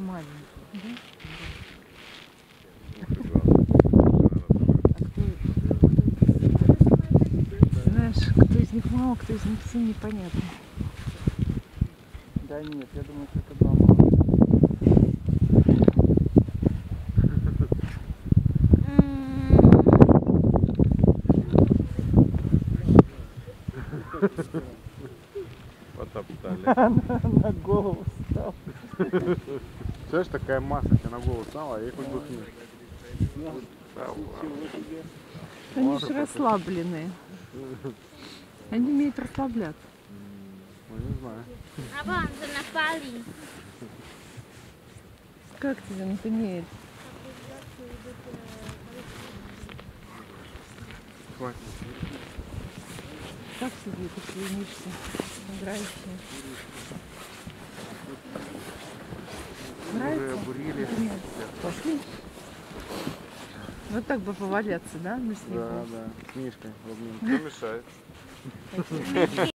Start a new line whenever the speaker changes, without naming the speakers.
маленький. Да? Знаешь, кто из них мама, кто из них сын, непонятно.
Да нет, я думаю, что это два мама.
Потоптали.
На голову встал.
Слышь, такая масса тебе на голову стала, а я хоть бы хнуть.
Они же расслабленные. Они умеют расслабляться.
Ну не знаю.
Абang, напали.
Как тебе, Натаниэль?
Хватит.
Как тебе ты ленишься? Играющая.
Уже
Нравится?
обурили.
Нет. Пошли. Вот так бы поваляться, да, на снегу?
Да, да. С Мишкой в обнимку.
Кто мешает?